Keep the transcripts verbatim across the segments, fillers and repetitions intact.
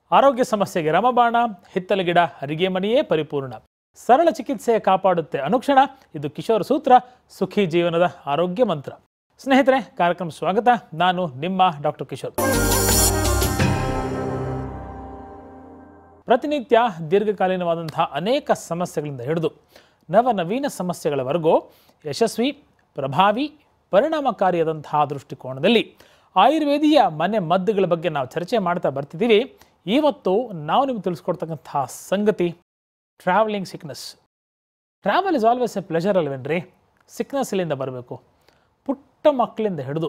ಆರೋಗ್ಯ ಸಮಸ್ಯೆಗೆ ರಾಮಬಾಣ, ಹಿತ್ತಲ ಗಿಡ, ಹರಿಗೆ ಮನೆಯೇ ಪರಿಪೂರ್ಣ. ಸರಳ ಚಿಕಿತ್ಸೆ ಕಾಪಾಡುತ್ತೆ ಅನುಕ್ಷಣ. ಇದು ಕಿಶೋರ್ ಸೂತ್ರ, ಸುಖಿ ಜೀವನದ ಆರೋಗ್ಯ ಮಂತ್ರ. ಸ್ನೇಹಿತರೆ, ಕಾರ್ಯಕ್ರಮ ಸ್ವಾಗತ. ನಾನು ನಿಮ್ಮ ಡಾಕ್ಟರ್ ಕಿಶೋರ್. ಪ್ರತಿನಿತ್ಯ ದೀರ್ಘಕಾಲೀನವಾದಂತಹ ಅನೇಕ ಸಮಸ್ಯೆಗಳಿಂದ ಹಿಡಿದು ನವನವೀನ ಸಮಸ್ಯೆಗಳವರೆಗೂ ಯಶಸ್ವಿ, ಪ್ರಭಾವಿ, ಪರಿಣಾಮಕಾರಿಯಾದಂತಹ ದೃಷ್ಟಿಕೋನದಲ್ಲಿ ಆಯುರ್ವೇದೀಯ ಮನೆ ಮದ್ದುಗಳ ಬಗ್ಗೆ ನಾವು ಚರ್ಚೆ ಮಾಡ್ತಾ ಬರ್ತಿದ್ದೀವಿ. ಇವತ್ತು ನಾವು ನಿಮ್ಗೆ ತಿಳಿಸ್ಕೊಡ್ತಕ್ಕಂತಹ ಸಂಗತಿ travelling sickness. Travel is always a pleasure ಅಲ್ವೇನ್ರಿ? ಸಿಕ್ನೆಸ್ ಇಲ್ಲಿಂದ ಬರಬೇಕು. ಪುಟ್ಟ ಮಕ್ಕಳಿಂದ ಹಿಡಿದು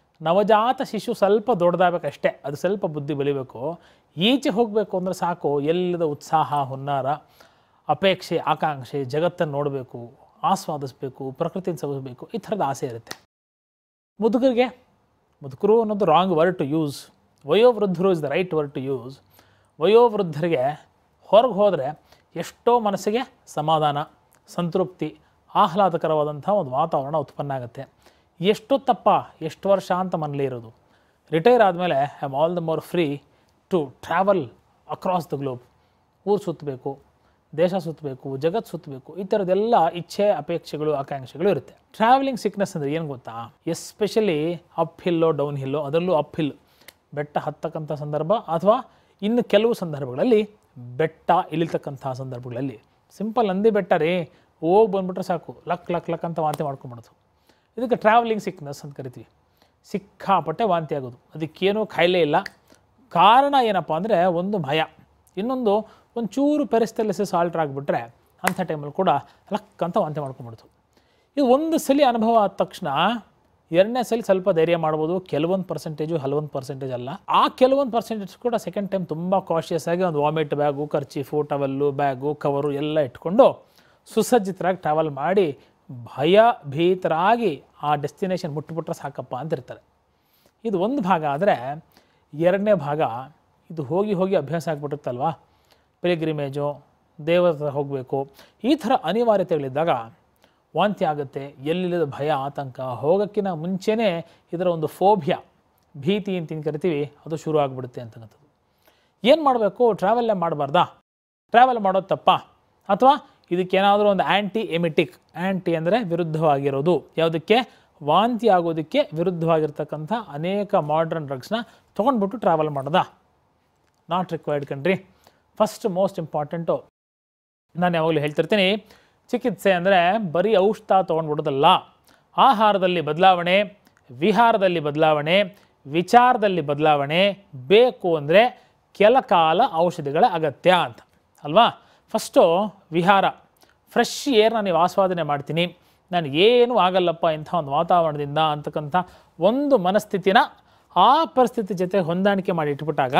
ನವಜಾತ ಶಿಶು ಸ್ವಲ್ಪ ದೊಡ್ಡದಾಗಬೇಕಷ್ಟೇ, ಅದು ಸ್ವಲ್ಪ ಬುದ್ಧಿ ಬೆಳಿಬೇಕು. ಈಚೆ ಹೋಗಬೇಕು ಅಂದರೆ ಸಾಕು, ಎಲ್ಲದ ಉತ್ಸಾಹ, ಹುನ್ನಾರ, ಅಪೇಕ್ಷೆ, ಆಕಾಂಕ್ಷೆ, ಜಗತ್ತನ್ನು ನೋಡಬೇಕು, ಆಸ್ವಾದಿಸಬೇಕು, ಪ್ರಕೃತಿಯನ್ನು ಸವಿಸಬೇಕು, ಈ ಥರದ ಆಸೆ ಇರುತ್ತೆ. ಮುದುಕರಿಗೆ, ಮುದುಕರು ಅನ್ನೋದು ರಾಂಗ್ ವರ್ಡ್ ಟು ಯೂಸ್. ವಯೋವೃದ್ಧರು is the right word to use. ವಯೋವೃದ್ಧರಿಗೆ ಹೊರಗೆ ಹೋದರೆ ಎಷ್ಟೋ ಮನಸ್ಸಿಗೆ ಸಮಾಧಾನ, ಸಂತೃಪ್ತಿ, ಆಹ್ಲಾದಕರವಾದಂಥ ಒಂದು ವಾತಾವರಣ ಉತ್ಪನ್ನ ಆಗುತ್ತೆ. ಎಷ್ಟೊತ್ತಪ್ಪ, ಎಷ್ಟು ವರ್ಷ ಅಂತ ಮನೇಲಿ ಇರೋದು. ರಿಟೈರ್ ಆದಮೇಲೆ I am all the more free to travel across the globe. ಊರು ಸುತ್ತಬೇಕು, ದೇಶ ಸುತ್ತಬೇಕು, ಜಗತ್ತು ಸುತ್ತಬೇಕು, ಈ ಥರದ್ದೆಲ್ಲ ಇಚ್ಛೆ, ಅಪೇಕ್ಷೆಗಳು, ಆಕಾಂಕ್ಷೆಗಳು ಇರುತ್ತೆ. ಟ್ರಾವೆಲಿಂಗ್ ಸಿಕ್ನೆಸ್ ಅಂದರೆ ಏನು ಗೊತ್ತಾ? ಎಸ್ಪೆಷಲಿ ಅಪ್ ಹಿಲ್ಲೋ ಡೌನ್ ಹಿಲ್ಲೋ, ಅದರಲ್ಲೂ ಅಪ್ ಹಿಲ್, ಬೆಟ್ಟ ಹತ್ತಕ್ಕಂಥ ಸಂದರ್ಭ, ಅಥವಾ ಇನ್ನು ಕೆಲವು ಸಂದರ್ಭಗಳಲ್ಲಿ ಬೆಟ್ಟ ಇಳಿತಕ್ಕಂಥ ಸಂದರ್ಭಗಳಲ್ಲಿ. ಸಿಂಪಲ್ ನಂದಿ ಬೆಟ್ಟ ರೀ, ಹೋಗಿ ಬಂದುಬಿಟ್ರೆ ಸಾಕು, ಲಕ್ ಲಕ್ ಲಕ್ ಅಂತ ವಾಂತಿ ಮಾಡ್ಕೊಂಬಿಡೋದು. ಇದಕ್ಕೆ ಟ್ರಾವೆಲಿಂಗ್ ಸಿಕ್ನೆಸ್ ಅಂತ ಕರಿತೀವಿ. ಸಿಕ್ಕಾಪಟ್ಟೆ ವಾಂತಿ ಆಗೋದು, ಅದಕ್ಕೇನೂ ಕಾಯಿಲೆ ಇಲ್ಲ. ಕಾರಣ ಏನಪ್ಪ ಅಂದರೆ, ಒಂದು ಭಯ, ಇನ್ನೊಂದು ಒಂಚೂರು ಪೆರಿಸ್ಟಲಿಸಿಸ್ ಆಲ್ಟ್ರ್ ಆಗಿಬಿಟ್ರೆ ಅಂಥ ಟೈಮಲ್ಲಿ ಕೂಡ ಲಕ್ ಅಂತ ವಾಂತಿ ಮಾಡ್ಕೊಂಬಿಡ್ತು. ಇದು ಒಂದು ಸಲ ಅನುಭವ ಆದ ತಕ್ಷಣ ಎರಡನೇ ಸಲ ಸ್ವಲ್ಪ ಧೈರ್ಯ ಮಾಡ್ಬೋದು. ಕೆಲವೊಂದು ಪರ್ಸೆಂಟೇಜು, ಹಲವೊಂದು ಪರ್ಸೆಂಟೇಜ್ ಅಲ್ಲ. ಆ ಕೆಲವೊಂದು ಪರ್ಸೆಂಟೇಜ್ ಕೂಡ ಸೆಕೆಂಡ್ ಟೈಮ್ ತುಂಬ ಕಾಶಿಯಸ್ ಆಗಿ ಒಂದು vomit bag, kerchief, towel, bag, cover ಎಲ್ಲ ಇಟ್ಕೊಂಡು ಸುಸಜ್ಜಿತರಾಗಿ ಟ್ರಾವೆಲ್ ಮಾಡಿ ಭಯ ಭೀತರಾಗಿ ಆ ಡೆಸ್ಟಿನೇಷನ್ ಮುಟ್ಟಿಬಿಟ್ರೆ ಸಾಕಪ್ಪ ಅಂತಿರ್ತಾರೆ. ಇದು ಒಂದು ಭಾಗ. ಆದರೆ ಎರಡನೇ ಭಾಗ, ಇದು ಹೋಗಿ ಹೋಗಿ ಅಭ್ಯಾಸ ಆಗಿಬಿಡುತ್ತಲ್ವ, ಪಿಲ್ಗ್ರಿಮೇಜು, ದೇವರ ಹತ್ರ ಹೋಗಬೇಕು, ಈ ಥರ ಅನಿವಾರ್ಯತೆಗಳಿದ್ದಾಗ ವಾಂತಿ ಆಗುತ್ತೆ. ಎಲ್ಲಿಲ್ಲದ ಭಯ, ಆತಂಕ, ಹೋಗೋಕ್ಕಿಂತ ಮುಂಚೆನೇ ಇದರ ಒಂದು ಫೋಬಿಯಾ, ಭೀತಿ ಅಂತ ಕರಿತೀವಿ, ಅದು ಶುರು ಆಗಿಬಿಡುತ್ತೆ ಅಂತಕ್ಕಂಥದ್ದು. ಏನು ಮಾಡಬೇಕು? ಟ್ರಾವೆಲ್ಲೇ ಮಾಡಬಾರ್ದಾ? ಟ್ರಾವೆಲ್ ಮಾಡೋದು ತಪ್ಪಾ? ಅಥವಾ ಇದಕ್ಕೇನಾದರೂ ಒಂದು ಆ್ಯಂಟಿ ಎಮಿಟಿಕ್, ಆ್ಯಂಟಿ ಅಂದರೆ ವಿರುದ್ಧವಾಗಿರೋದು, ಯಾವುದಕ್ಕೆ? ವಾಂತಿ ಆಗೋದಕ್ಕೆ ವಿರುದ್ಧವಾಗಿರ್ತಕ್ಕಂಥ ಅನೇಕ ಮಾಡ್ರನ್ ಡ್ರಗ್ಸ್ನ ತೊಗೊಂಡ್ಬಿಟ್ಟು ಟ್ರಾವೆಲ್ ಮಾಡೋದಾ? ನಾಟ್ ರಿಕ್ವೈರ್ಡ್ ಕಣ್ರಿ. ಫಸ್ಟ್ ಮೋಸ್ಟ್ ಇಂಪಾರ್ಟೆಂಟು, ನಾನು ಯಾವಾಗಲೂ ಹೇಳ್ತಿರ್ತೀನಿ, ಚಿಕಿತ್ಸೆ ಅಂದರೆ ಬರೀ ಔಷಧ ತೊಗೊಂಡ್ಬಿಡೋದಲ್ಲ. ಆಹಾರದಲ್ಲಿ ಬದಲಾವಣೆ, ವಿಹಾರದಲ್ಲಿ ಬದಲಾವಣೆ, ವಿಚಾರದಲ್ಲಿ ಬದಲಾವಣೆ ಬೇಕು. ಅಂದರೆ ಕೆಲ ಕಾಲ ಔಷಧಿಗಳ ಅಗತ್ಯ ಅಂತ ಅಲ್ವಾ? ಫಸ್ಟು ವಿಹಾರ, ಫ್ರೆಶ್ ಏರ್ನ ನೀವು ಆಸ್ವಾದನೆ ಮಾಡ್ತೀನಿ, ನನಗೇನು ಆಗಲ್ಲಪ್ಪ ಇಂಥ ಒಂದು ವಾತಾವರಣದಿಂದ ಅಂತಕ್ಕಂಥ ಒಂದು ಮನಸ್ಥಿತಿನ ಆ ಪರಿಸ್ಥಿತಿ ಜೊತೆ ಹೊಂದಾಣಿಕೆ ಮಾಡಿ ಇಟ್ಬಿಟ್ಟಾಗ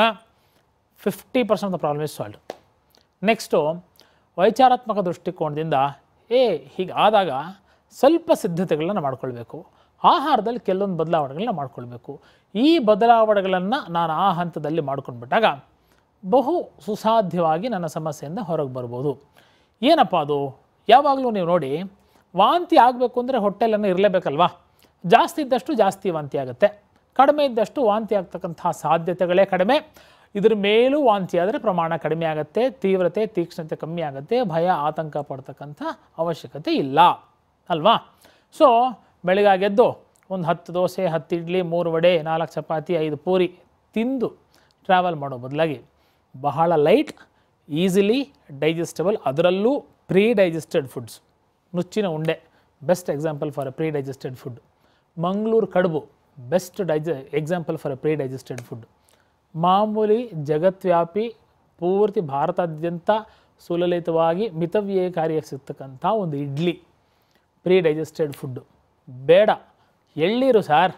fifty percent the problem is solve. Next ವೈಚಾರಾತ್ಮಕ ದೃಷ್ಟಿಕೋನದಿಂದ ಏ ಹೀಗೆ ಆದಾಗ ಸ್ವಲ್ಪ ಸಿದ್ಧತೆಗಳನ್ನ ಮಾಡ್ಕೊಳ್ಬೇಕು. ಆಹಾರದಲ್ಲಿ ಕೆಲವೊಂದು ಬದಲಾವಣೆಗಳನ್ನ ಮಾಡ್ಕೊಳ್ಬೇಕು. ಈ ಬದಲಾವಣೆಗಳನ್ನು ನಾನು ಆ ಹಂತದಲ್ಲಿ ಮಾಡ್ಕೊಂಡ್ಬಿಟ್ಟಾಗ ಬಹು ಸುಸಾಧ್ಯವಾಗಿ ನನ್ನ ಸಮಸ್ಯೆಯಿಂದ ಹೊರಗೆ ಬರ್ಬೋದು. ಏನಪ್ಪ ಅದು? ಯಾವಾಗಲೂ ನೀವು ನೋಡಿ, ವಾಂತಿ ಆಗಬೇಕು ಅಂದರೆ ಹೊಟ್ಟೆಲನ್ನು ಇರಲೇಬೇಕಲ್ವಾ? ಜಾಸ್ತಿ ಇದ್ದಷ್ಟು ಜಾಸ್ತಿ ವಾಂತಿ ಆಗುತ್ತೆ, ಕಡಿಮೆ ಇದ್ದಷ್ಟು ವಾಂತಿ ಆಗ್ತಕ್ಕಂಥ ಸಾಧ್ಯತೆಗಳೇ ಕಡಿಮೆ. ಇದ್ರ ಮೇಲೂ ವಾಂತಿ ಆದರೆ ಪ್ರಮಾಣ ಕಡಿಮೆ ಆಗುತ್ತೆ, ತೀವ್ರತೆ, ತೀಕ್ಷ್ಣತೆ ಕಮ್ಮಿ ಆಗುತ್ತೆ, ಭಯ, ಆತಂಕ ಪಡ್ತಕ್ಕಂಥ ಅವಶ್ಯಕತೆ ಇಲ್ಲ ಅಲ್ವಾ? ಸೊ ಬೆಳಗಾಗೆದ್ದು ಒಂದು ಹತ್ತು ದೋಸೆ, ಹತ್ತು ಇಡ್ಲಿ, ಮೂರು ವಡೆ, ನಾಲ್ಕು ಚಪಾತಿ, ಐದು ಪೂರಿ ತಿಂದು ಟ್ರಾವೆಲ್ ಮಾಡೋ ಬದಲಾಗಿ ಬಹಳ ಲೈಟ್, ಈಸಿಲಿ ಡೈಜೆಸ್ಟಬಲ್, ಅದರಲ್ಲೂ ಪ್ರೀ ಡೈಜೆಸ್ಟೆಡ್ ಫುಡ್ಸ್. ನುಚ್ಚಿನ ಉಂಡೆ best example for a predigested food. Mangaluru ಕಡುಬು ಬೆಸ್ಟ್ ಡೈಜೆ example for a predigested food. ಮಾಮೂಲಿ ಜಗತ್ವ್ಯಾಪಿ ಪೂರ್ತಿ ಭಾರತಾದ್ಯಂತ ಸುಲಲಿತವಾಗಿ ಮಿತವ್ಯಯಕಾರಿಯಾಗಿ ಸಿಗ್ತಕ್ಕಂಥ ಒಂದು ಇಡ್ಲಿ ಪ್ರೀ ಡೈಜೆಸ್ಟೆಡ್ ಫುಡ್ಡು. ಬೇಡ ಎಳ್ಳೀರು ಸಾರ್,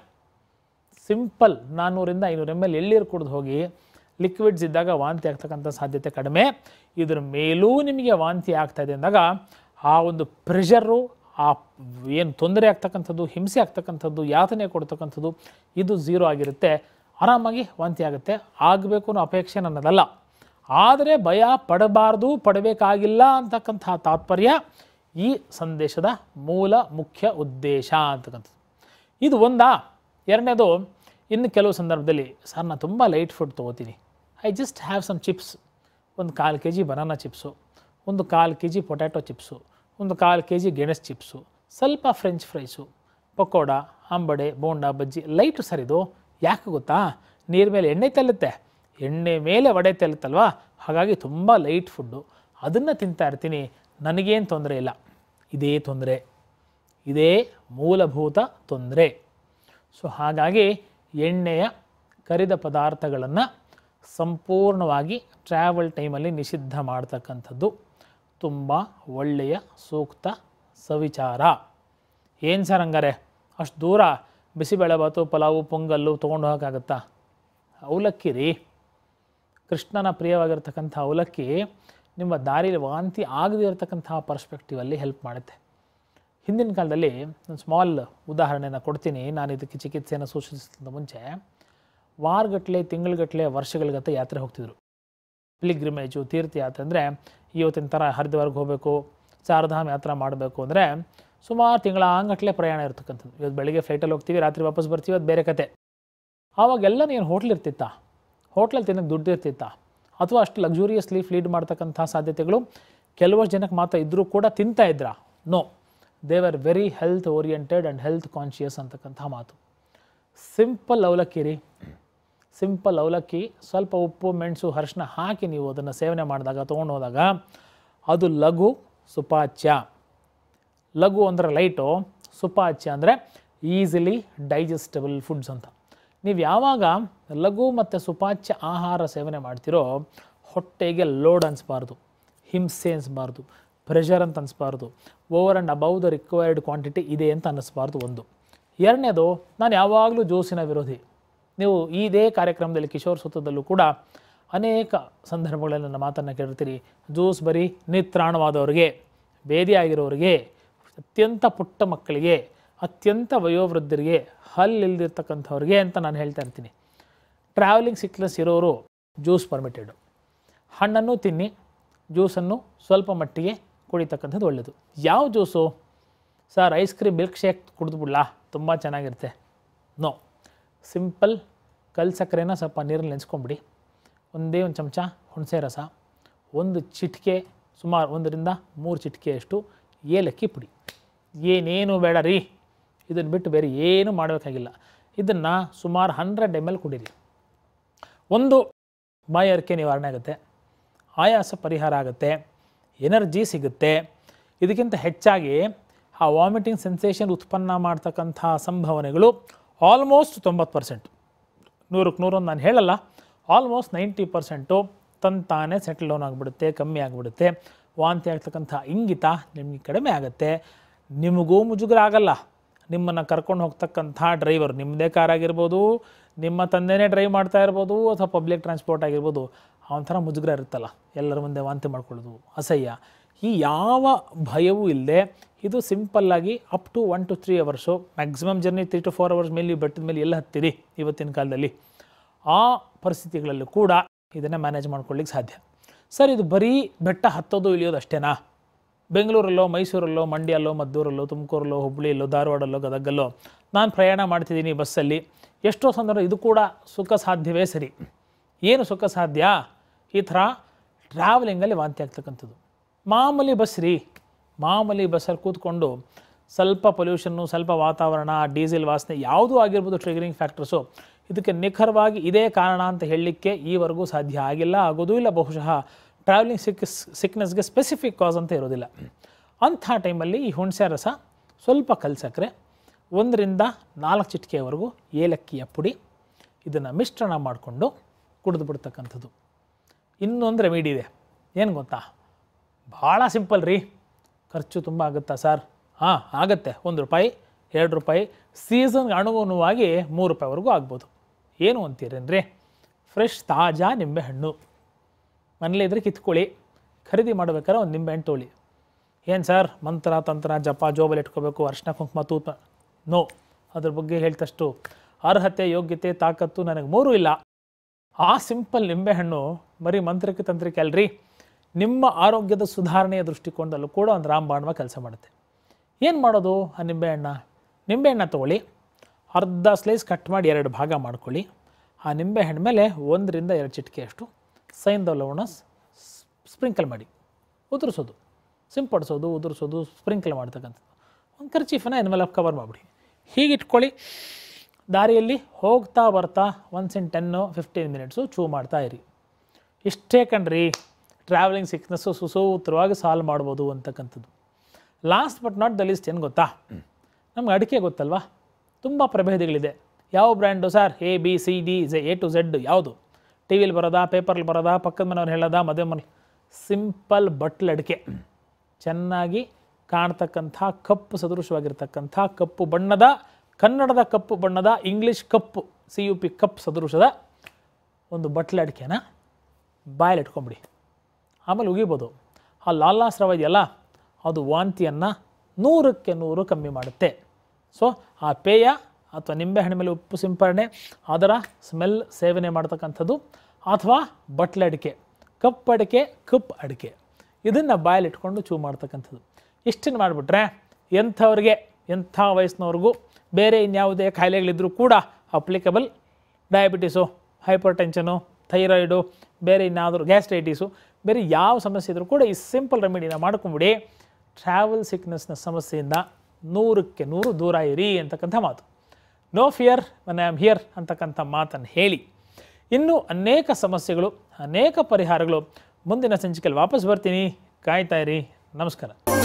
ಸಿಂಪಲ್ ನಾನ್ನೂರಿಂದ ಐನೂರು ಎಮ್ ಎಲ್ ಎಳ್ಳೀರು ಕುಡಿದು ಹೋಗಿ, ಲಿಕ್ವಿಡ್ಸ್ ಇದ್ದಾಗ ವಾಂತಿ ಆಗ್ತಕ್ಕಂಥ ಸಾಧ್ಯತೆ ಕಡಿಮೆ. ಇದ್ರ ಮೇಲೂ ನಿಮಗೆ ವಾಂತಿ ಆಗ್ತಾಯಿದೆ ಅಂದಾಗ ಆ ಒಂದು ಪ್ರೆಷರು, ಆ ಏನು ತೊಂದರೆ ಆಗ್ತಕ್ಕಂಥದ್ದು, ಹಿಂಸೆ ಆಗ್ತಕ್ಕಂಥದ್ದು, ಯಾತನೆ ಕೊಡ್ತಕ್ಕಂಥದ್ದು, ಇದು ಝೀರೋ ಆಗಿರುತ್ತೆ. ಆರಾಮಾಗಿ ವಾಂತಿ ಆಗುತ್ತೆ. ಆಗಬೇಕು ಅನ್ನೋ ಅಪೇಕ್ಷೆ ನನ್ನದಲ್ಲ, ಆದರೆ ಭಯ ಪಡಬಾರ್ದು, ಪಡಬೇಕಾಗಿಲ್ಲ ಅಂತಕ್ಕಂಥ ತಾತ್ಪರ್ಯ ಈ ಸಂದೇಶದ ಮೂಲ ಮುಖ್ಯ ಉದ್ದೇಶ ಅಂತಕ್ಕಂಥದ್ದು. ಇದು ಒಂದಾ. ಎರಡನೇದು, ಇನ್ನು ಕೆಲವು ಸಂದರ್ಭದಲ್ಲಿ ಸರ್ ನಾನು ತುಂಬ ಲೈಟ್ ಫುಡ್ ತೊಗೋತೀನಿ, I just have some chips, ಒಂದು ಕಾಲು ಕೆ ಜಿ ಬನಾನಾ ಚಿಪ್ಸು, ಒಂದು ಕಾಲು ಕೆ ಜಿ ಪೊಟ್ಯಾಟೊ ಚಿಪ್ಸು, ಒಂದು ಕಾಲು ಕೆ ಜಿ ಗೆಣಸು ಚಿಪ್ಸು, ಸ್ವಲ್ಪ ಫ್ರೆಂಚ್ ಫ್ರೈಸು, ಪಕೋಡ, ಅಂಬಡೆ, ಬೋಂಡ, ಬಜ್ಜಿ, ಲೈಟು ಸರ್ ಇದು. ಯಾಕೆ ಗೊತ್ತಾ? ನೀರ ಮೇಲೆ ಎಣ್ಣೆ ತೆಲ್ಲುತ್ತೆ, ಎಣ್ಣೆ ಮೇಲೆ ವಡೆ ತೆಲ್ಲುತ್ತಲ್ವ, ಹಾಗಾಗಿ ತುಂಬ ಲೈಟ್ ಫುಡ್ಡು. ಅದನ್ನು ತಿಂತಾ ಇರ್ತೀನಿ, ನನಗೇನು ತೊಂದರೆ ಇಲ್ಲ. ಇದೇ ತೊಂದರೆ, ಇದೇ ಮೂಲಭೂತ ತೊಂದರೆ. ಸೊ ಹಾಗಾಗಿ ಎಣ್ಣೆಯ ಕರಿದ ಪದಾರ್ಥಗಳನ್ನು ಸಂಪೂರ್ಣವಾಗಿ ಟ್ರಾವೆಲ್ ಟೈಮಲ್ಲಿ ನಿಷಿದ್ಧ ಮಾಡ್ತಕ್ಕಂಥದ್ದು ತುಂಬ ಒಳ್ಳೆಯ ಸೂಕ್ತ ಸವಿಚಾರ. ಏನು ಸರ್ ಹಂಗಾರೆ ಅಷ್ಟು ದೂರ ಬಿಸಿಬೇಳೆಭಾತು, ಪಲಾವು, ಪೊಂಗಲ್ಲು ತೊಗೊಂಡು ಹೋಗೋಕ್ಕಾಗತ್ತಾ? ಅವಲಕ್ಕಿ ರೀ, ಕೃಷ್ಣನ ಪ್ರಿಯವಾಗಿರ್ತಕ್ಕಂಥ ಅವಲಕ್ಕಿ ನಿಮ್ಮ ದಾರಿಯಲ್ಲಿ ವಾಂತಿ ಆಗದೇ ಇರತಕ್ಕಂಥ ಪರ್ಸ್ಪೆಕ್ಟಿವಲ್ಲಿ ಹೆಲ್ಪ್ ಮಾಡುತ್ತೆ. ಹಿಂದಿನ ಕಾಲದಲ್ಲಿ ಒಂದು ಸ್ಮಾಲ್ ಉದಾಹರಣೆನ ಕೊಡ್ತೀನಿ. ನಾನು ಇದಕ್ಕೆ ಚಿಕಿತ್ಸೆಯನ್ನು ಸೂಚಿಸಿದ ಮುಂಚೆ ವಾರಗಟ್ಟಲೆ, ತಿಂಗಳಗಟ್ಟಲೆ, ವರ್ಷಗಳಗಟ್ಟಲೆ ಯಾತ್ರೆ ಹೋಗ್ತಿದ್ರು. ಪಿಲಿಗ್ರಿಮೇಜು, ತೀರ್ಥಯಾತ್ರೆ ಅಂದರೆ ಇವತ್ತಿನ ಥರ ಹರಿದ್ವಾರಕ್ಕೆ ಹೋಗಬೇಕು, ಚಾರ್ಧಾಮ್ ಯಾತ್ರೆ ಮಾಡಬೇಕು ಅಂದರೆ ಸುಮಾರು ತಿಂಗಳ ಅಂಗಟ್ಟಲೆ ಪ್ರಯಾಣ ಇರ್ತಕ್ಕಂಥದ್ದು. ಇವತ್ತು ಬೆಳಗ್ಗೆ ಫ್ಲೈಟಲ್ಲಿ ಹೋಗ್ತೀವಿ, ರಾತ್ರಿ ವಾಪಸ್ ಬರ್ತೀವಿ, ಅದು ಬೇರೆ ಕತೆ. ಆವಾಗೆಲ್ಲ ನೀನು ಹೋಟ್ಲ್ ಇರ್ತಿತ್ತಾ? ಹೋಟ್ಲಲ್ಲಿ ತಿನ್ನೋಕ್ಕೆ ದುಡ್ಡು ಇರ್ತಿತ್ತಾ? ಅಥವಾ ಅಷ್ಟು ಲಕ್ಸುರಿಯಸ್ಲಿ ಫ್ಲೀಡ್ ಮಾಡ್ತಕ್ಕಂಥ ಸಾಧ್ಯತೆಗಳು ಕೆಲವಷ್ಟು ಜನಕ್ಕೆ ಮಾತ್ರ ಇದ್ದರೂ ಕೂಡ ತಿಂತಾ ಇದ್ರಾ? No, they are very health oriented and health conscious ಅಂತಕ್ಕಂಥ ಮಾತು. ಸಿಂಪಲ್ ಅವಲಕ್ಕಿ ರೀ, ಸಿಂಪಲ್ ಅವಲಕ್ಕಿ, ಸ್ವಲ್ಪ ಉಪ್ಪು, ಮೆಣಸು, ಅರಿಶಿನ ಹಾಕಿ ನೀವು ಅದನ್ನು ಸೇವನೆ ಮಾಡಿದಾಗ, ತೊಗೊಂಡು ಹೋದಾಗ ಅದು ಲಘು ಸುಪಾಚ್ಯ. ಲಘು ಅಂದರೆ ಲೈಟು, ಸುಪಾಚ್ಯ ಅಂದರೆ ಈಸಿಲಿ ಡೈಜೆಸ್ಟಬಲ್ ಫುಡ್ಸ್ ಅಂತ. ನೀವು ಯಾವಾಗ ಲಘು ಮತ್ತು ಸುಪಾಚ್ಯ ಆಹಾರ ಸೇವನೆ ಮಾಡ್ತಿರೋ ಹೊಟ್ಟೆಗೆ ಲೋಡ್ ಅನಿಸ್ಬಾರ್ದು, ಹಿಂಸೆ ಅನಿಸ್ಬಾರ್ದು, ಪ್ರೆಷರ್ ಅಂತ ಅನಿಸ್ಬಾರ್ದು, over and above the required quantity ಇದೆ ಅಂತ ಅನ್ನಿಸ್ಬಾರ್ದು. ಒಂದು. ಎರಡನೇದು, ನಾನು ಯಾವಾಗಲೂ ಜ್ಯೂಸಿನ ವಿರೋಧಿ. ನೀವು ಇದೇ ಕಾರ್ಯಕ್ರಮದಲ್ಲಿ ಕಿಶೋರ್ ಸುತ್ತದಲ್ಲೂ ಕೂಡ ಅನೇಕ ಸಂದರ್ಭಗಳಲ್ಲಿ ನನ್ನ ಮಾತನ್ನು ಕೇಳಿರ್ತೀರಿ. ಜ್ಯೂಸ್ ಬರೀ ನಿತ್ರಾಣವಾದವರಿಗೆ, ಬೇದಿಯಾಗಿರೋರಿಗೆ, ಅತ್ಯಂತ ಪುಟ್ಟ ಮಕ್ಕಳಿಗೆ, ಅತ್ಯಂತ ವಯೋವೃದ್ಧರಿಗೆ, ಹಲ್ಲಿಲ್ದಿರ್ತಕ್ಕಂಥವ್ರಿಗೆ ಅಂತ ನಾನು ಹೇಳ್ತಾ ಇರ್ತೀನಿ. ಟ್ರಾವೆಲಿಂಗ್ ಸಿಕ್ನೆಸ್ ಇರೋರು ಜ್ಯೂಸ್ ಪರ್ಮಿಟೆಡು. ಹಣ್ಣನ್ನು ತಿನ್ನಿ, ಜ್ಯೂಸನ್ನು ಸ್ವಲ್ಪ ಮಟ್ಟಿಗೆ ಕುಡಿತಕ್ಕಂಥದ್ದು ಒಳ್ಳೆಯದು. ಯಾವ juice sir? Ice cream milk shake ಕುಡಿದ್ಬಿಡ್ಲಾ, ತುಂಬ ಚೆನ್ನಾಗಿರುತ್ತೆ? ನೋ, ಸಿಂಪಲ್ ಕಲ್ ಸಕ್ಕರೆನ ಸ್ವಲ್ಪ ನೀರಲ್ಲಿ ನೆನೆಸ್ಕೊಂಬಿಡಿ, ಒಂದೇ ಒಂದು ಚಮಚ ಹುಣಸೆ ರಸ, ಒಂದು ಚಿಟಿಕೆ, ಸುಮಾರು ಒಂದರಿಂದ ಮೂರು ಚಿಟಿಕೆಯಷ್ಟು ಏಲಕ್ಕಿ ಪುಡಿ. ಏನೇನು ಬೇಡ ರೀ, ಇದನ್ನು ಬಿಟ್ಟು ಬೇರೆ ಏನೂ ಮಾಡಬೇಕಾಗಿಲ್ಲ. ಇದನ್ನು ಸುಮಾರು ಹಂಡ್ರೆಡ್ ಎಮ್ ಎಲ್ ಕುಡೀರಿ. ಒಂದು ಬಾಯಾರಿಕೆ ನಿವಾರಣೆ ಆಗುತ್ತೆ, ಆಯಾಸ ಪರಿಹಾರ ಆಗುತ್ತೆ, ಎನರ್ಜಿ ಸಿಗುತ್ತೆ. ಇದಕ್ಕಿಂತ ಹೆಚ್ಚಾಗಿ ಆ ವಾಮಿಟಿಂಗ್ ಸೆನ್ಸೇಷನ್ ಉತ್ಪನ್ನ ಮಾಡ್ತಕ್ಕಂಥ ಸಂಭಾವನೆಗಳು ಆಲ್ಮೋಸ್ಟ್ ತೊಂಬತ್ತು ಪರ್ಸೆಂಟ್, ನೂರಕ್ಕೆ ನೂರೊಂದು ನಾನು ಹೇಳಲ್ಲ, ಆಲ್ಮೋಸ್ಟ್ ನೈಂಟಿ ಪರ್ಸೆಂಟು ತಂತಾನೇ ಸೆಟಲ್ ಡೌನ್ ಆಗಿಬಿಡುತ್ತೆ, ಕಮ್ಮಿ ಆಗಿಬಿಡುತ್ತೆ. ವಾಂತಿ ಆಗ್ತಕ್ಕಂಥ ಇಂಗಿತ ನಿಮಗೆ ಕಡಿಮೆ ಆಗುತ್ತೆ. ನಿಮಗೂ ಮುಜುಗರ ಆಗಲ್ಲ. ನಿಮ್ಮನ್ನು ಕರ್ಕೊಂಡು ಹೋಗ್ತಕ್ಕಂಥ ಡ್ರೈವರ್, ನಿಮ್ಮದೇ ಕಾರ್ ಆಗಿರ್ಬೋದು, ನಿಮ್ಮ ತಂದೆನೇ ಡ್ರೈವ್ ಮಾಡ್ತಾ ಇರ್ಬೋದು, ಅಥವಾ ಪಬ್ಲಿಕ್ ಟ್ರಾನ್ಸ್ಪೋರ್ಟ್ ಆಗಿರ್ಬೋದು, ಅವನ ಮುಜುಗರ ಇರುತ್ತಲ್ಲ, ಎಲ್ಲರ ಮುಂದೆ ವಾಂತಿ ಮಾಡ್ಕೊಳ್ಳೋದು, ಅಸಹ್ಯ. ಈ ಯಾವ ಭಯವೂ ಇಲ್ಲದೆ ಇದು ಸಿಂಪಲ್ಲಾಗಿ up to one to three hours, maximum journey three to four hours ಮೇಲೆ ನೀವು ಬೆಟ್ಟದ ಮೇಲೆ ಎಲ್ಲ ಹತ್ತೀರಿ ಇವತ್ತಿನ ಕಾಲದಲ್ಲಿ. ಆ ಪರಿಸ್ಥಿತಿಗಳಲ್ಲೂ ಕೂಡ ಇದನ್ನು ಮ್ಯಾನೇಜ್ ಮಾಡ್ಕೊಳ್ಳಿಕ್ಕೆ ಸಾಧ್ಯ. ಸರ್, ಇದು ಬರೀ ಬೆಟ್ಟ ಹತ್ತೋದು ಇಳಿಯೋದು ಅಷ್ಟೇನಾ? ಬೆಂಗಳೂರಲ್ಲೋ, ಮೈಸೂರಲ್ಲೋ, ಮಂಡ್ಯಲ್ಲೋ, ಮದ್ದೂರಲ್ಲೋ, ತುಮಕೂರಲ್ಲೋ, ಹುಬ್ಬಳ್ಳಿಯಲ್ಲೋ, ಧಾರವಾಡಲ್ಲೋ, ಗದಗಲ್ಲೋ ನಾನು ಪ್ರಯಾಣ ಮಾಡ್ತಿದ್ದೀನಿ ಬಸ್ಸಲ್ಲಿ. ಎಷ್ಟೋ ಸಂದರ್ಭ ಇದು ಕೂಡ ಸುಖ ಸಾಧ್ಯವೇ ಸರಿ. ಏನು ಸುಖ ಸಾಧ್ಯ? ಈ ಥರ ಟ್ರಾವೆಲಿಂಗಲ್ಲಿ ವಾಂತಿ ಆಗ್ತಕ್ಕಂಥದ್ದು. ಮಾಮೂಲಿ ಬಸ್ ರೀ, ಮಾಮೂಲಿ ಬಸ್ಸಲ್ಲಿ ಕೂತ್ಕೊಂಡು ಸ್ವಲ್ಪ ಪೊಲ್ಯೂಷನ್ನು, ಸ್ವಲ್ಪ ವಾತಾವರಣ, ಡೀಸೆಲ್ ವಾಸನೆ ಯಾವುದೂ ಆಗಿರ್ಬೋದು ಟ್ರಿಗರಿಂಗ್ ಫ್ಯಾಕ್ಟರ್ಸು. ಇದಕ್ಕೆ ನಿಖರವಾಗಿ ಇದೇ ಕಾರಣ ಅಂತ ಹೇಳಲಿಕ್ಕೆ ಈವರೆಗೂ ಸಾಧ್ಯ ಆಗಿಲ್ಲ, ಆಗೋದೂ ಇಲ್ಲ. ಬಹುಶಃ ಟ್ರಾವೆಲಿಂಗ್ ಸಿಕ್ ಸಿಕ್ನೆಸ್ಗೆ ಸ್ಪೆಸಿಫಿಕ್ ಕಾಸ್ ಅಂತ ಇರೋದಿಲ್ಲ. ಅಂಥ ಟೈಮಲ್ಲಿ ಈ ಹುಣಸೆ ರಸ, ಸ್ವಲ್ಪ ಕಲ್ ಸಕ್ಕರೆ, ಒಂದರಿಂದ ನಾಲ್ಕು ಚಿಟಿಕೆಯವರೆಗೂ ಏಲಕ್ಕಿಯ ಪುಡಿ, ಇದನ್ನು ಮಿಶ್ರಣ ಮಾಡಿಕೊಂಡು ಕುಡಿದು ಬಿಡ್ತಕ್ಕಂಥದ್ದು. ಇನ್ನೊಂದು ರೆಮಿಡಿ ಇದೆ, ಏನು ಗೊತ್ತಾ? ಭಾಳ ಸಿಂಪಲ್ ರೀ. ಖರ್ಚು ತುಂಬ ಆಗುತ್ತಾ ಸರ್? ಹಾಂ, ಆಗುತ್ತೆ. ಒಂದು ರೂಪಾಯಿ, ಎರಡು ರೂಪಾಯಿ, ಸೀಸನ್ಗೆ ಅನುಗುಣವಾಗಿ ಮೂರು ರೂಪಾಯಿವರೆಗೂ ಆಗ್ಬೋದು. ಏನು ಅಂತೀರೇನ್ರಿ? ಫ್ರೆಶ್ ತಾಜಾ ನಿಂಬೆಹಣ್ಣು ಮನೇಲಿ ಇದ್ರೆ ಕಿತ್ಕೊಳ್ಳಿ. ಖರೀದಿ ಮಾಡ್ಬೇಕಾದ್ರೆ ಒಂದು ನಿಂಬೆಹಣ್ಣು ತೊಗೊಳ್ಳಿ. ಏನು ಸರ್ ಮಂತ್ರ ತಂತ್ರ ಜಪ ಜೋಬಲ್ಲಿ ಇಟ್ಕೋಬೇಕು, ಅರ್ಶಿನ ಕುಂಕುಮ ತೂತ? ನೋ, ಅದ್ರ ಬಗ್ಗೆ ಹೇಳ್ತಷ್ಟು ಅರ್ಹತೆ, ಯೋಗ್ಯತೆ, ತಾಕತ್ತು ನನಗೆ ಮೂರೂ ಇಲ್ಲ. ಆ ಸಿಂಪಲ್ ನಿಂಬೆಹಣ್ಣು ಬರೀ ಮಂತ್ರಕ್ಕೆ ತಂತ್ರಕ್ಕೆ ಅಲ್ರಿ, ನಿಮ್ಮ ಆರೋಗ್ಯದ ಸುಧಾರಣೆಯ ದೃಷ್ಟಿಕೋನದಲ್ಲೂ ಕೂಡ ಒಂದು ರಾಮಬಾಣವ ಕೆಲಸ ಮಾಡುತ್ತೆ. ಏನು ಮಾಡೋದು ಆ ನಿಂಬೆಹಣ್ಣ? ನಿಂಬೆಹಣ್ಣ ತೊಗೊಳ್ಳಿ, ಅರ್ಧ ಸ್ಲೈಸ್ ಕಟ್ ಮಾಡಿ ಎರಡು ಭಾಗ ಮಾಡ್ಕೊಳ್ಳಿ. ಆ ನಿಂಬೆಹಣ್ಣು ಮೇಲೆ ಒಂದರಿಂದ ಎರಡು ಚಿಟಿಕೆಯಷ್ಟು ಸೈಂಧವ ಲವಣ ಸ್ಪ್ರಿಂಕಲ್ ಮಾಡಿ ಉದುರಿಸೋದು, ಸಿಂಪಡಿಸೋದು, ಉದುರಿಸೋದು, ಸ್ಪ್ರಿಂಕಲ್ ಮಾಡ್ತಕ್ಕಂಥದ್ದು. ಒಂದು ಕರ್ಚೀಫನ್ನು ಎನ್ವೆಲಪ್ ಕವರ್ ಮಾಡಿಬಿಡಿ. ಹೀಗೆ ಇಟ್ಕೊಳ್ಳಿ. ದಾರಿಯಲ್ಲಿ ಹೋಗ್ತಾ ಬರ್ತಾ once in ten fifteen minutes chew ಮಾಡ್ತಾ ಇರಿ. ಇಷ್ಟೇ ಕಣ್ರಿ ಟ್ರಾವೆಲಿಂಗ್ ಸಿಕ್ನೆಸ್ಸು ಸುಸೂತ್ರವಾಗಿ ಸಾಲ್ವ್ ಮಾಡ್ಬೋದು ಅಂತಕ್ಕಂಥದ್ದು. Last but not the least ಏನು ಗೊತ್ತಾ, ನಮ್ಗೆ ಅಡಿಕೆ ಗೊತ್ತಲ್ವಾ, ತುಂಬ ಪ್ರಭೇದಗಳಿದೆ. ಯಾವ brand sir? A B C D J A to Z ಯಾವುದು? ಟಿ ವಿಲಿ ಬರೋದಾ, ಪೇಪರಲ್ಲಿ ಬರೋದಾ, ಪಕ್ಕದ ಮನೆಯವ್ರು ಹೇಳೋದಾ, ಮದುವೆ ಮನೆ? ಸಿಂಪಲ್ ಬಟ್ಲ್ ಅಡಿಕೆ, ಚೆನ್ನಾಗಿ ಕಾಣ್ತಕ್ಕಂಥ ಕಪ್ಪು ಸದೃಶವಾಗಿರ್ತಕ್ಕಂಥ ಕಪ್ಪು ಬಣ್ಣದ, ಕನ್ನಡದ ಕಪ್ಪು ಬಣ್ಣದ, ಇಂಗ್ಲೀಷ್ ಕಪ್ಪು ಸಿ ಯು ಪಿ ಕಪ್ ಸದೃಶದ ಒಂದು ಬಟ್ಲ್ ಅಡಿಕೆನ ಬಾಯಲ್ಲಿ ಇಟ್ಕೊಂಬಿಡಿ. ಆಮೇಲೆ ಉಗಿಬೋದು. ಆ ಲಾಲಾಸ್ರಾವ ಇದೆಯಲ್ಲ, ಅದು ವಾಂತಿಯನ್ನು ನೂರಕ್ಕೆ ನೂರು ಕಮ್ಮಿ ಮಾಡುತ್ತೆ. ಸೊ ಆ ಪೇಯ ಅಥವಾ ನಿಂಬೆಹಣ್ಣು ಮೇಲೆ ಉಪ್ಪು ಸಿಂಪರಣೆ, ಅದರ ಸ್ಮೆಲ್ ಸೇವನೆ ಮಾಡ್ತಕ್ಕಂಥದ್ದು, ಅಥವಾ ಬಟ್ಲ ಅಡಿಕೆ, ಕಪ್ಪು ಅಡಿಕೆ, ಕಪ್ಪು ಅಡಿಕೆ, ಇದನ್ನು ಬಾಯಲ್ಲಿ ಇಟ್ಕೊಂಡು ಚೂ ಮಾಡ್ತಕ್ಕಂಥದ್ದು. ಇಷ್ಟನ್ನು ಮಾಡಿಬಿಟ್ರೆ ಎಂಥವ್ರಿಗೆ, ಎಂಥ ವಯಸ್ಸಿನವ್ರಿಗೂ, ಬೇರೆ ಇನ್ಯಾವುದೇ ಕಾಯಿಲೆಗಳಿದ್ದರೂ ಕೂಡ applicable. Diabetes, hypertension, thyroid, ಬೇರೆ ಇನ್ನಾದರೂ ಗ್ಯಾಸ್ಟ್ರೈಟಿಸು, ಬೇರೆ ಯಾವ ಸಮಸ್ಯೆ ಇದ್ದರೂ ಕೂಡ ಈ ಸಿಂಪಲ್ ರೆಮಿಡಿನ ಮಾಡ್ಕೊಂಬಿಡಿ. ಟ್ರಾವೆಲ್ ಸಿಕ್ನೆಸ್ನ ಸಮಸ್ಯೆಯಿಂದ ನೂರಕ್ಕೆ ನೂರು ದೂರ ಇರಿ ಅಂತಕ್ಕಂಥ ಮಾತು. No fear when I am here ಅಂತಕ್ಕಂಥ ಮಾತನ್ನು ಹೇಳಿ, ಇನ್ನೂ ಅನೇಕ ಸಮಸ್ಯೆಗಳು, ಅನೇಕ ಪರಿಹಾರಗಳು ಮುಂದಿನ ಸಂಚಿಕೆಯಲ್ಲಿ ವಾಪಸ್ ಬರ್ತೀನಿ. ಕಾಯ್ತಾ ಇರಿ. ನಮಸ್ಕಾರ.